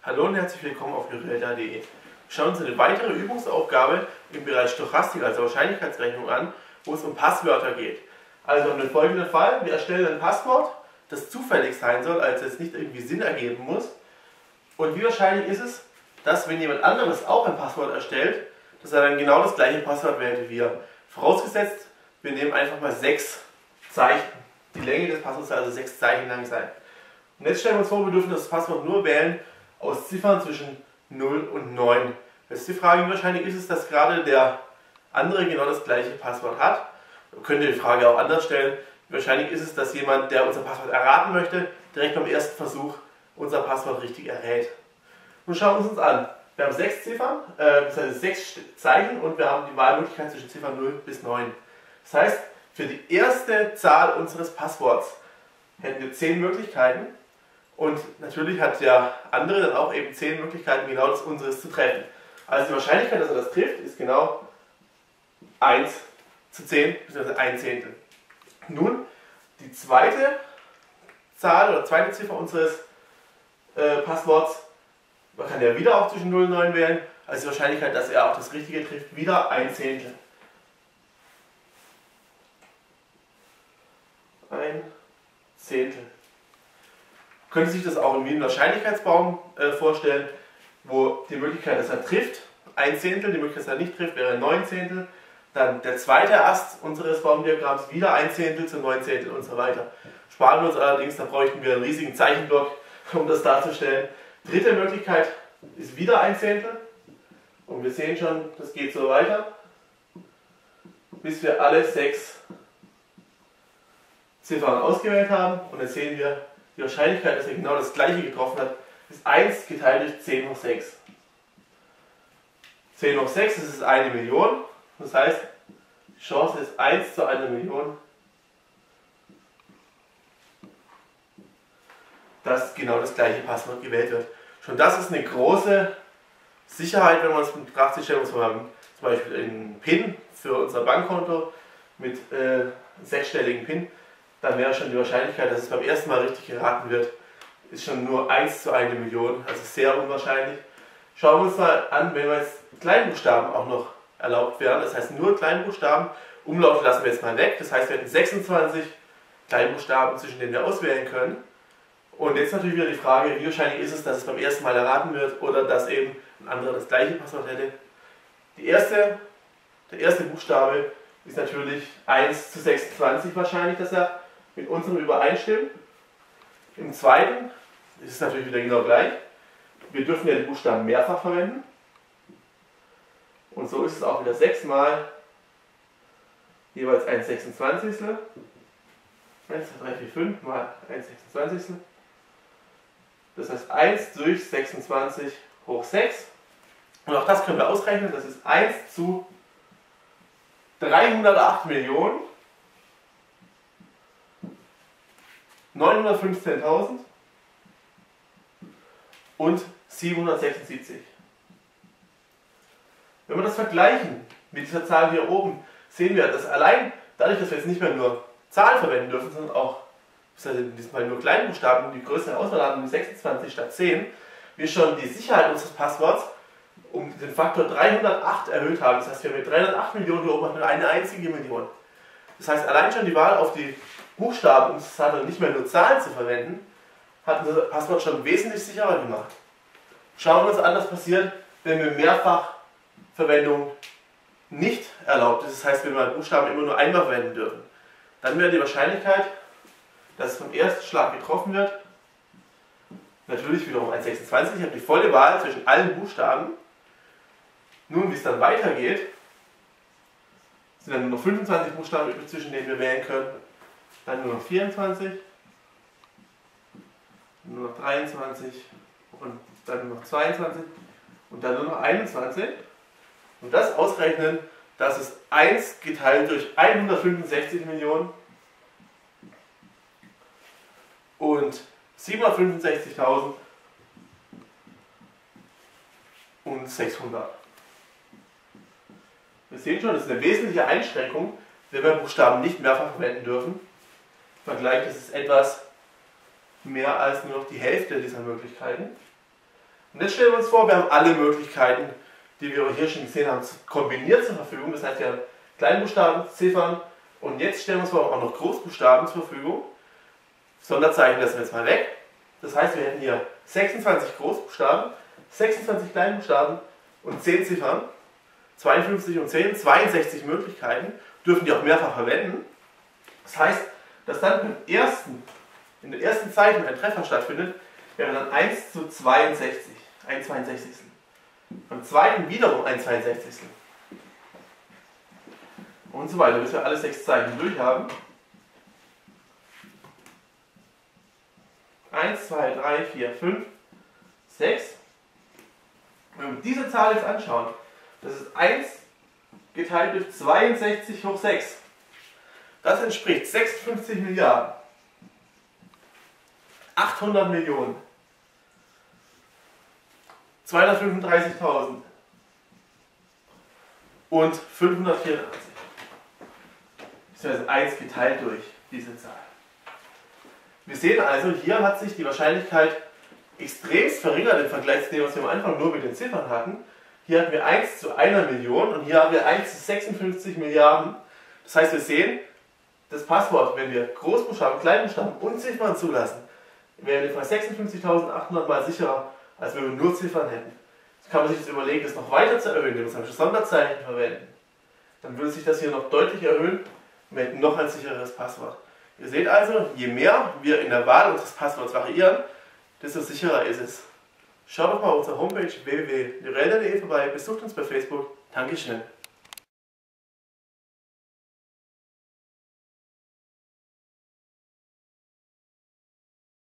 Hallo und herzlich willkommen auf jurelda.de. Wir schauen uns eine weitere Übungsaufgabe im Bereich Stochastik, also Wahrscheinlichkeitsrechnung an, wo es um Passwörter geht. Also wir haben den folgenden Fall: Wir erstellen ein Passwort, das zufällig sein soll, also es nicht irgendwie Sinn ergeben muss. Und wie wahrscheinlich ist es, dass wenn jemand anderes auch ein Passwort erstellt, dass er dann genau das gleiche Passwort wählt wie wir. Vorausgesetzt, wir nehmen einfach mal 6 Zeichen. Die Länge des Passworts soll also 6 Zeichen lang sein. Und jetzt stellen wir uns vor, wir dürfen das Passwort nur wählen aus Ziffern zwischen 0 und 9. Jetzt ist die Frage, wie wahrscheinlich ist es, dass gerade der andere genau das gleiche Passwort hat. Man könnte die Frage auch anders stellen. Wie wahrscheinlich ist es, dass jemand, der unser Passwort erraten möchte, direkt beim ersten Versuch unser Passwort richtig errät. Nun schauen wir es uns an. Wir haben 6 Ziffern, das heißt 6 Zeichen, und wir haben die Wahlmöglichkeit zwischen Ziffern 0 bis 9. Das heißt, für die erste Zahl unseres Passworts hätten wir 10 Möglichkeiten. Und natürlich hat der andere dann auch eben 10 Möglichkeiten, genau das unseres zu treffen. Also die Wahrscheinlichkeit, dass er das trifft, ist genau 1 zu 10, bzw. 1/10. Nun, die zweite Zahl oder zweite Ziffer unseres Passworts, man kann ja wieder auch zwischen 0 und 9 wählen, also die Wahrscheinlichkeit, dass er auch das Richtige trifft, wieder 1/10. 1/10. Könnte sich das auch wie einen Wahrscheinlichkeitsbaum vorstellen, wo die Möglichkeit, dass er trifft, 1/10, die Möglichkeit, dass er nicht trifft, wäre 9/10. Dann der zweite Ast unseres Baumdiagramms wieder 1/10 zu 9/10 und so weiter. Sparen wir uns allerdings, da bräuchten wir einen riesigen Zeichenblock, um das darzustellen. Dritte Möglichkeit ist wieder 1/10. Und wir sehen schon, das geht so weiter, bis wir alle 6 Ziffern ausgewählt haben. Und jetzt sehen wir, die Wahrscheinlichkeit, dass er genau das gleiche getroffen hat, ist 1 geteilt durch 10 hoch 6. 10 hoch 6, das ist 1 Million. Das heißt, die Chance ist 1 zu 1 Million, dass genau das gleiche Passwort gewählt wird. Schon das ist eine große Sicherheit, wenn man es betrachtet. Stellen wir uns zum Beispiel einen PIN für unser Bankkonto mit 6-stelligen PIN. Dann wäre schon die Wahrscheinlichkeit, dass es beim ersten Mal richtig geraten wird, ist schon nur 1 zu 1 Million, also sehr unwahrscheinlich. Schauen wir uns mal an, wenn wir jetzt Kleinbuchstaben auch noch erlaubt wären, das heißt nur Kleinbuchstaben, Umlaute lassen wir jetzt mal weg, das heißt wir hätten 26 Kleinbuchstaben, zwischen denen wir auswählen können. Und jetzt natürlich wieder die Frage, wie wahrscheinlich ist es, dass es beim ersten Mal erraten wird oder dass eben ein anderer das gleiche Passwort hätte. Der erste Buchstabe ist natürlich 1 zu 26 wahrscheinlich, dass er mit unserem übereinstimmt. Im zweiten ist es natürlich wieder genau gleich. Wir dürfen ja die Buchstaben mehrfach verwenden. Und so ist es auch wieder 6 mal jeweils 1/26. 1, 2, 3, 4, 5 mal 1/26. Das heißt 1 durch 26 hoch 6. Und auch das können wir ausrechnen. Das ist 1 zu 308 Millionen 915.000 und 776. Wenn wir das vergleichen mit dieser Zahl hier oben, sehen wir, dass allein dadurch, dass wir jetzt nicht mehr nur Zahlen verwenden dürfen, sondern auch in diesem Fall nur Kleinbuchstaben, die größere Auswahl haben, 26 statt 10, wir schon die Sicherheit unseres Passworts um den Faktor 308 erhöht haben. Das heißt, wir haben mit 308 Millionen hier oben nur eine einzige Million. Das heißt, allein schon die Wahl auf die Buchstaben, um nicht mehr nur Zahlen zu verwenden, hat unser Passwort schon wesentlich sicherer gemacht. Schauen wir uns an, was passiert, wenn wir Mehrfachverwendung nicht erlaubt ist. Das heißt, wenn wir Buchstaben immer nur einmal verwenden dürfen. Dann wäre die Wahrscheinlichkeit, dass es vom ersten Schlag getroffen wird, natürlich wiederum 1/26. Ich habe die volle Wahl zwischen allen Buchstaben. Nun, wie es dann weitergeht, sind dann nur noch 25 Buchstaben übrig, zwischen denen wir wählen können. Dann nur noch 24, nur noch 23 und dann nur noch 22 und dann nur noch 21. Und das ausrechnen, das ist 1 geteilt durch 165 Millionen und 765.000 und 600. Wir sehen schon, das ist eine wesentliche Einschränkung, wenn wir Buchstaben nicht mehrfach verwenden dürfen. Im Vergleich ist es etwas mehr als nur noch die Hälfte dieser Möglichkeiten. Und jetzt stellen wir uns vor, wir haben alle Möglichkeiten, die wir hier schon gesehen haben, kombiniert zur Verfügung. Das heißt, wir haben Kleinbuchstaben, Ziffern und jetzt stellen wir uns vor, auch noch Großbuchstaben zur Verfügung. Sonderzeichen lassen wir jetzt mal weg. Das heißt, wir hätten hier 26 Großbuchstaben, 26 Kleinbuchstaben und 10 Ziffern, 52 und 10, 62 Möglichkeiten, dürfen die auch mehrfach verwenden. Das heißt, dass dann in der ersten Zeichnung ein Treffer stattfindet, wäre dann 1 zu 62, ein 62. Beim zweiten wiederum ein 62. Und so weiter, bis wir alle 6 Zeichen durch haben. 1, 2, 3, 4, 5, 6. Wenn wir diese Zahl jetzt anschauen, das ist 1 geteilt durch 62 hoch 6. Das entspricht 56 Milliarden, 800 Millionen, 235.000 und 584. Das heißt 1 geteilt durch diese Zahl. Wir sehen also, hier hat sich die Wahrscheinlichkeit extremst verringert im Vergleich zu dem, was wir am Anfang nur mit den Ziffern hatten. Hier hatten wir 1 zu 1 Million und hier haben wir 1 zu 56 Milliarden. Das heißt, wir sehen, das Passwort, wenn wir Großbuchstaben, Kleinbuchstaben und Ziffern zulassen, wäre in 56.800 mal sicherer, als wenn wir nur Ziffern hätten. Jetzt kann man sich das überlegen, das noch weiter zu erhöhen, indem wir zum Beispiel Sonderzeichen verwenden. Dann würde sich das hier noch deutlich erhöhen und wir hätten noch ein sichereres Passwort. Ihr seht also, je mehr wir in der Wahl unseres Passworts variieren, desto sicherer ist es. Schaut doch mal auf unserer Homepage www.lyrel.de vorbei, besucht uns bei Facebook. Dankeschön.